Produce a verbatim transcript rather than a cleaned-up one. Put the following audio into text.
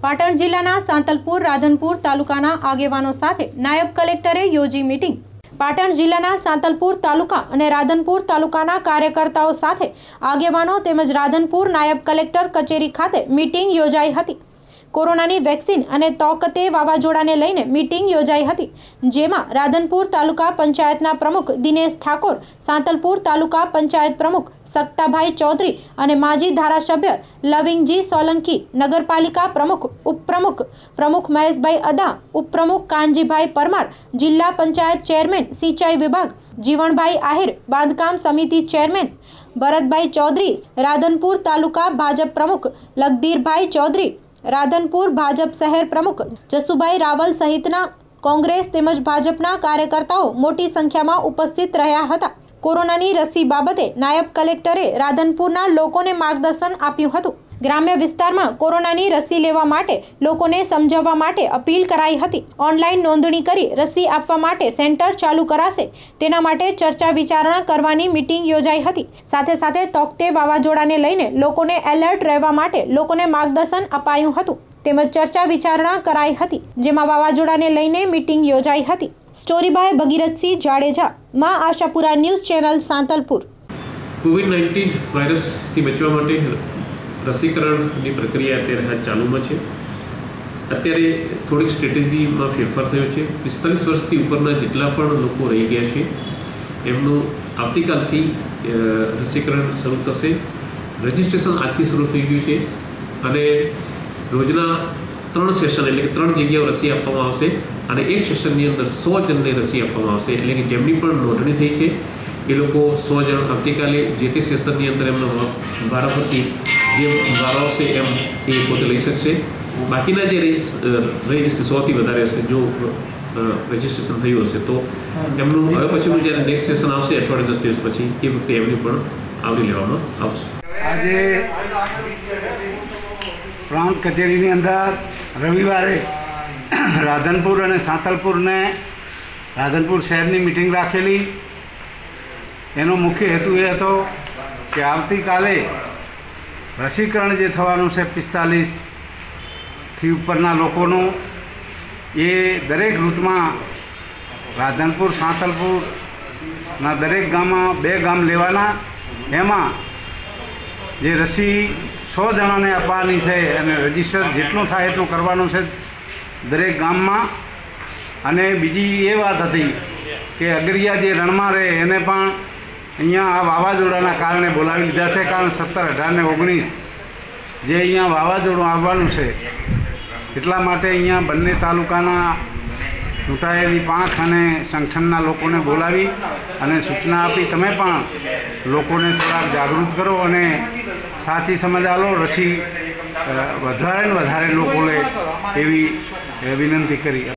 પાટણ જિલ્લાના સાંતલપુર રાધનપુર તાલુકાના આગેવાનો સાથે નાયબ કલેક્ટરે યોજી મીટિંગ। પાટણ જિલ્લાના સાંતલપુર તાલુકા અને રાધનપુર તાલુકાના કાર્યકર્તાઓ સાથે આગેવાનો તેમજ રાધનપુર નાયબ કલેક્ટર કચેરી ખાતે મીટિંગ યોજાઈ હતી। કોરોનાની વેક્સિન અને તોકતે વાવાઝોડાને લઈને મીટિંગ યોજાઈ હતી, જેમાં રાધનપુર તાલુકા પંચાયતના પ્રમુખ દિનેશ ઠાકોર, સાંતલપુર તાલુકા પંચાયત પ્રમુખ સક્તાભાઈ ચૌધરી અને માજી ધારાસભ્ય લવિંગજી સોલંકી, નગરપાલિકા પ્રમુખ, ઉપપ્રમુખ પ્રમુખ મહેશભાઈ અદા, ઉપપ્રમુખ કાનજીભાઈ પરમાર, જિલ્લા પંચાયત ચેરમેન સિંચાઈ વિભાગ જીવણભાઈ આહિર, બાંધકામ સમિતિ ચેરમેન ભરતભાઈ ચૌધરી, રાધનપુર તાલુકા ભાજપ પ્રમુખ લગધીરભાઈ ચૌધરી, રાધનપુર ભાજપ શહેર પ્રમુખ જસુભાઈ રાવલ સહિતના કોંગ્રેસ તેમજ ભાજપના કાર્યકર્તાઓ મોટી સંખ્યામાં ઉપસ્થિત રહ્યા હતા। કોરોનાની રસી બાબતે નાયબ કલેક્ટરે રાધનપુરના લોકોને માર્ગદર્શન આપ્યું હતું। ગ્રામ્ય વિસ્તારમાં કોરોનાની રસી લેવા માટે લોકોને સમજાવવા માટે અપીલ કરાઈ હતી। ઓનલાઈન નોંધણી કરી રસી આપવા માટે સેન્ટર ચાલુ કરાશે, તેના માટે ચર્ચા વિચારણા કરવાની મીટિંગ યોજાઈ હતી। સાથે સાથે તોકતે વાવાઝોડાને લઈને લોકોને એલર્ટ રહેવા માટે લોકોને માર્ગદર્શન અપાયું હતું તેમજ ચર્ચા વિચારણા કરાઈ હતી, જેમાં વાવાઝોડાને લઈને મીટિંગ યોજાઈ હતી। Story by Bhagirathsinh Jadeja, Maa Ashapura news channel, Santalpur. Covid nineteen વાયરસથી બચવા માટે રસીકરણની પ્રક્રિયા અત્યારે હાથ ચાલુમાં છે। અત્યારે થોડીક સ્ટ્રેટેજીમાં ફેરફાર થયો છે। પિસ્તાલીસ વર્ષથી ઉપરના જેટલા પણ લોકો રહી ગયા છે એમનું આવતીકાલથી રસીકરણ શરૂ થશે। રજિસ્ટ્રેશન આજથી શરૂ થઈ ગયું છે અને રોજના ત્રણ સેશન એટલે કે ત્રણ જગ્યાઓ રસી આપવામાં આવશે અને એક સેશનની અંદર સો જણને રસી આપવામાં આવશે। એટલે કે જેમની પણ નોંધણી થઈ છે એ લોકો સો જણ આવતીકાલે જે તે સેશનની અંદર એમનો વારાફરતી જે વારો આવશે એમ એ પોતે લઈ શકશે। બાકીના જે રહી રહી જશે સોથી વધારે હશે જો રજિસ્ટ્રેશન થયું હશે તો એમનું હવે પછીનું જ્યારે નેક્સ્ટ સેશન આવશે અઠવાડિયે દસ દિવસ પછી એ વખતે એમની પણ આવરી લેવામાં આવશે। આજે પ્રાંત કચેરીની અંદર રવિવારે રાધનપુર અને સાંતલપુરને રાધનપુર શહેરની મિટિંગ રાખેલી। એનો મુખ્ય હેતુ એ હતો કે આવતીકાલે રસીકરણ જે થવાનું છે પિસ્તાલીસથી ઉપરના લોકોનું, એ દરેક રૂટમાં રાધનપુર સાંતલપુરના દરેક ગામમાં બે ગામ લેવાના, એમાં જે રસી સો જણાને આપવાની છે અને રજીસ્ટર જેટલું થાય એટલું કરવાનું છે દરેક ગામમાં। અને બીજી એ વાત હતી કે અગરિયા જે રણમાં રહે એને પણ અહીંયા આ વાવાઝોડાના કારણે બોલાવી લીધા છે, કારણ સત્તર અઢાર ને ઓગણીસ જે અહીંયા વાવાઝોડું આવવાનું છે એટલા માટે અહીંયા બંને તાલુકાના ચૂંટાયેલી પાંખ અને સંગઠનના લોકોને બોલાવી અને સૂચના આપી તમે પણ લોકોને થોડાક જાગૃત કરો અને સાચી સમજ આલો, રસી વધારે ને વધારે લોકો લે એવી વિનંતી કરી।